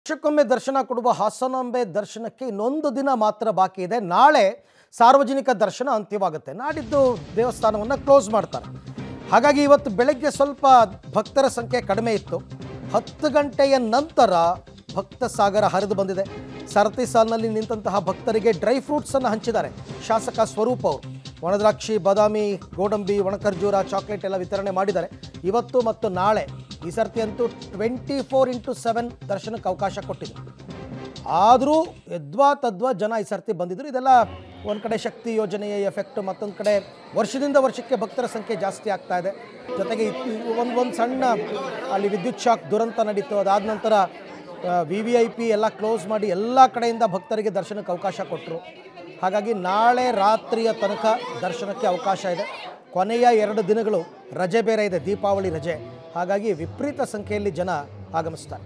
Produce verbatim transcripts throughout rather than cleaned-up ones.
ವರ್ಷಕ್ಕೊಮ್ಮೆ ದರ್ಶನ ಕೊಡುವ ಹಾಸನಾಂಬೆ ದರ್ಶನಕ್ಕೆ ಇನ್ನೊಂದು ದಿನ ಮಾತ್ರ ಬಾಕಿ ಇದೆ. ನಾಳೆ ಸಾರ್ವಜನಿಕ ದರ್ಶನ ಅಂತ್ಯವಾಗುತ್ತೆ. ನಾಡಿದ್ದು ದೇವಸ್ಥಾನವನ್ನು ಕ್ಲೋಸ್ ಮಾಡ್ತಾರೆ. ಹಾಗಾಗಿ ಇವತ್ತು ಬೆಳಗ್ಗೆ ಸ್ವಲ್ಪ ಭಕ್ತರ ಸಂಖ್ಯೆ ಕಡಿಮೆ ಇತ್ತು. ಹತ್ತು ಗಂಟೆಯ ನಂತರ ಭಕ್ತ ಸಾಗರ ಹರಿದು ಬಂದಿದೆ. ಸರತಿ ಸಾಲಿನಲ್ಲಿ ನಿಂತಹ ಭಕ್ತರಿಗೆ ಡ್ರೈ ಫ್ರೂಟ್ಸನ್ನು ಹಂಚಿದ್ದಾರೆ ಶಾಸಕ ಸ್ವರೂಪ್ ಅವರು. ಒಣದ್ರಾಕ್ಷಿ, ಬಾದಾಮಿ, ಗೋಡಂಬಿ, ಒಣಖರ್ಜೂರ, ಚಾಕ್ಲೇಟ್ ಎಲ್ಲ ವಿತರಣೆ ಮಾಡಿದ್ದಾರೆ. ಇವತ್ತು ಮತ್ತು ನಾಳೆ ಈ ಸರ್ತಿ ಅಂತೂ ಟ್ವೆಂಟಿ ಫೋರ್ ಇಂಟು ಸೆವೆನ್ ದರ್ಶನಕ್ಕೆ ಅವಕಾಶ ಕೊಟ್ಟಿದೆ. ಆದರೂ ಯದ್ವಾ ತದ್ವಾ ಜನ ಈ ಸರ್ತಿ ಬಂದಿದ್ದರು. ಇದೆಲ್ಲ ಒಂದು ಕಡೆ ಶಕ್ತಿ ಯೋಜನೆಯ ಎಫೆಕ್ಟ್, ಮತ್ತೊಂದು ಕಡೆ ವರ್ಷದಿಂದ ವರ್ಷಕ್ಕೆ ಭಕ್ತರ ಸಂಖ್ಯೆ ಜಾಸ್ತಿ ಆಗ್ತಾ ಇದೆ. ಜೊತೆಗೆ ಒಂದು ಒಂದು ಸಣ್ಣ ಅಲ್ಲಿ ವಿದ್ಯುತ್ ಶಾಕ್ ದುರಂತ ನಡೀತು. ಅದಾದ ನಂತರ ವಿ ವಿ ಐ ಪಿ ಎಲ್ಲ ಕ್ಲೋಸ್ ಮಾಡಿ ಎಲ್ಲ ಕಡೆಯಿಂದ ಭಕ್ತರಿಗೆ ದರ್ಶನಕ್ಕೆ ಅವಕಾಶ ಕೊಟ್ಟರು. ಹಾಗಾಗಿ ನಾಳೆ ರಾತ್ರಿಯ ತನಕ ದರ್ಶನಕ್ಕೆ ಅವಕಾಶ ಇದೆ. ಕೊನೆಯ ಎರಡು ದಿನಗಳು ರಜೆ ಬೇರೆ ಇದೆ, ದೀಪಾವಳಿ ರಜೆ. ಹಾಗಾಗಿ ವಿಪರೀತ ಸಂಖ್ಯೆಯಲ್ಲಿ ಜನ ಆಗಮಿಸ್ತಾರೆ.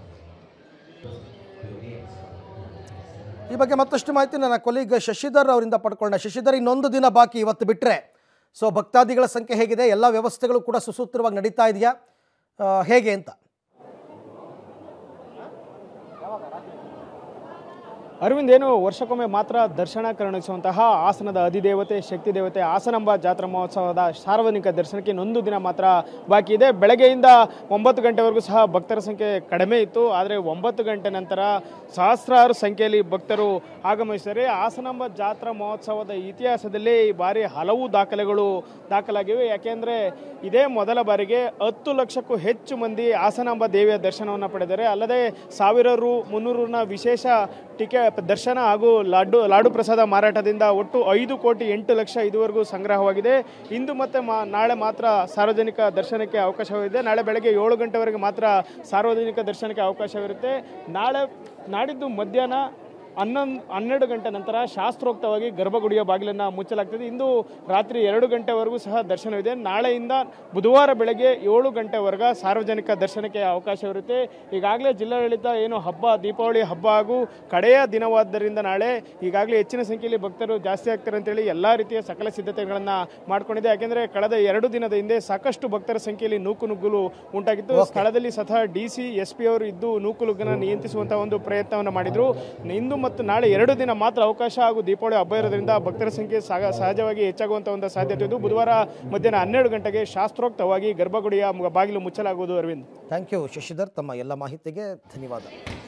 ಈ ಬಗ್ಗೆ ಮತ್ತಷ್ಟು ಮಾಹಿತಿ ನನ್ನ ಕೊಲೀಗ್ ಶಶಿಧರ್ ಅವರಿಂದ ಪಡ್ಕೊಳ್ಳೋಣ. ಶಶಿಧರ್, ಇನ್ನೊಂದು ದಿನ ಬಾಕಿ ಇವತ್ತು ಬಿಟ್ಟರೆ. ಸೊ ಭಕ್ತಾದಿಗಳ ಸಂಖ್ಯೆ ಹೇಗಿದೆ? ಎಲ್ಲ ವ್ಯವಸ್ಥೆಗಳು ಕೂಡ ಸುಸೂತ್ರವಾಗಿ ನಡೀತಾ ಇದೆಯಾ, ಹೇಗೆ ಅಂತ? ಅರವಿಂದ್, ಏನು ವರ್ಷಕ್ಕೊಮ್ಮೆ ಮಾತ್ರ ದರ್ಶನ ಕರುಣಿಸುವಂತಹ ಹಾಸನದ ಅಧಿದೇವತೆ ಶಕ್ತಿ ದೇವತೆ ಹಾಸನಾಂಬ ಜಾತ್ರಾ ಮಹೋತ್ಸವದ ಸಾರ್ವಜನಿಕ ದರ್ಶನಕ್ಕೆ ಇನ್ನೊಂದು ದಿನ ಮಾತ್ರ ಬಾಕಿ ಇದೆ. ಬೆಳಗ್ಗೆಯಿಂದ ಒಂಬತ್ತು ಗಂಟೆವರೆಗೂ ಸಹ ಭಕ್ತರ ಸಂಖ್ಯೆ ಕಡಿಮೆ ಇತ್ತು. ಆದರೆ ಒಂಬತ್ತು ಗಂಟೆ ನಂತರ ಸಹಸ್ರಾರು ಸಂಖ್ಯೆಯಲ್ಲಿ ಭಕ್ತರು ಆಗಮಿಸಿದ್ದಾರೆ. ಹಾಸನಾಂಬ ಜಾತ್ರಾ ಮಹೋತ್ಸವದ ಇತಿಹಾಸದಲ್ಲಿ ಈ ಬಾರಿ ಹಲವು ದಾಖಲೆಗಳು ದಾಖಲಾಗಿವೆ. ಯಾಕೆಂದರೆ ಇದೇ ಮೊದಲ ಬಾರಿಗೆ ಹತ್ತು ಲಕ್ಷಕ್ಕೂ ಹೆಚ್ಚು ಮಂದಿ ಹಾಸನಾಂಬ ದೇವಿಯ ದರ್ಶನವನ್ನು ಪಡೆದರೆ. ಅಲ್ಲದೆ ಸಾವಿರ ರು ಮುನ್ನೂರನ ವಿಶೇಷ ಟಿಕೆ ದರ್ಶನ ಹಾಗೂ ಲಾಡು ಲಾಡು ಪ್ರಸಾದ ಮಾರಾಟದಿಂದ ಒಟ್ಟು ಐದು ಕೋಟಿ ಎಂಟು ಲಕ್ಷ ಇದುವರೆಗೂ ಸಂಗ್ರಹವಾಗಿದೆ. ಇಂದು ಮತ್ತು ಮಾ ನಾಳೆ ಮಾತ್ರ ಸಾರ್ವಜನಿಕ ದರ್ಶನಕ್ಕೆ ಅವಕಾಶವಿದೆ. ನಾಳೆ ಬೆಳಗ್ಗೆ ಏಳು ಗಂಟೆವರೆಗೆ ಮಾತ್ರ ಸಾರ್ವಜನಿಕ ದರ್ಶನಕ್ಕೆ ಅವಕಾಶವಿರುತ್ತೆ. ನಾಳೆ ನಾಡಿದ್ದು ಮಧ್ಯಾಹ್ನ ಹನ್ನೊಂದು ಹನ್ನೆರಡು ಗಂಟೆ ನಂತರ ಶಾಸ್ತ್ರೋಕ್ತವಾಗಿ ಗರ್ಭಗುಡಿಯ ಬಾಗಿಲನ್ನು ಮುಚ್ಚಲಾಗ್ತದೆ. ಇಂದು ರಾತ್ರಿ ಎರಡು ಗಂಟೆವರೆಗೂ ಸಹ ದರ್ಶನವಿದೆ. ನಾಳೆಯಿಂದ ಬುಧವಾರ ಬೆಳಗ್ಗೆ ಏಳು ಗಂಟೆವರೆಗೆ ಸಾರ್ವಜನಿಕ ದರ್ಶನಕ್ಕೆ ಅವಕಾಶವಿರುತ್ತೆ. ಈಗಾಗಲೇ ಜಿಲ್ಲಾಡಳಿತ ಏನು ಹಬ್ಬ, ದೀಪಾವಳಿ ಹಬ್ಬ ಹಾಗೂ ಕಡೆಯ ದಿನವಾದ್ದರಿಂದ ನಾಳೆ ಈಗಾಗಲೇ ಹೆಚ್ಚಿನ ಸಂಖ್ಯೆಯಲ್ಲಿ ಭಕ್ತರು ಜಾಸ್ತಿ ಆಗ್ತಾರೆ ಅಂತೇಳಿ ಎಲ್ಲ ರೀತಿಯ ಸಕಲ ಸಿದ್ಧತೆಗಳನ್ನು ಮಾಡಿಕೊಂಡಿದೆ. ಯಾಕೆಂದರೆ ಕಳೆದ ಎರಡು ದಿನದ ಹಿಂದೆ ಸಾಕಷ್ಟು ಭಕ್ತರ ಸಂಖ್ಯೆಯಲ್ಲಿ ನೂಕು ನುಗ್ಗಲು ಉಂಟಾಗಿತ್ತು. ಸ್ಥಳದಲ್ಲಿ ಸ್ವತಃ ಡಿ ಸಿ ಎಸ್ ಪಿ ಅವರು ಇದ್ದು ನೂಕುನುಗ್ಗನ್ನು ನಿಯಂತ್ರಿಸುವಂತಹ ಒಂದು ಪ್ರಯತ್ನವನ್ನು ಮಾಡಿದರು. ಇಂದು ಮತ್ತು ನಾಳೆ ಎರಡು ದಿನ ಮಾತ್ರ ಅವಕಾಶ ಹಾಗೂ ದೀಪಾವಳಿ ಹಬ್ಬ ಇರೋದ್ರಿಂದ ಭಕ್ತರ ಸಂಖ್ಯೆ ಸಹಜವಾಗಿ ಹೆಚ್ಚಾಗುವಂತಹ ಒಂದು ಸಾಧ್ಯತೆ ಇದ್ದು ಬುಧವಾರ ಮಧ್ಯಾಹ್ನ ಹನ್ನೆರಡು ಗಂಟೆಗೆ ಶಾಸ್ತ್ರೋಕ್ತವಾಗಿ ಗರ್ಭಗುಡಿಯ ಬಾಗಿಲು ಮುಚ್ಚಲಾಗುವುದು. ಅರವಿಂದ್, ಥ್ಯಾಂಕ್ ಯು ಶಶಿಧರ್, ತಮ್ಮ ಎಲ್ಲ ಮಾಹಿತಿಗೆ ಧನ್ಯವಾದ.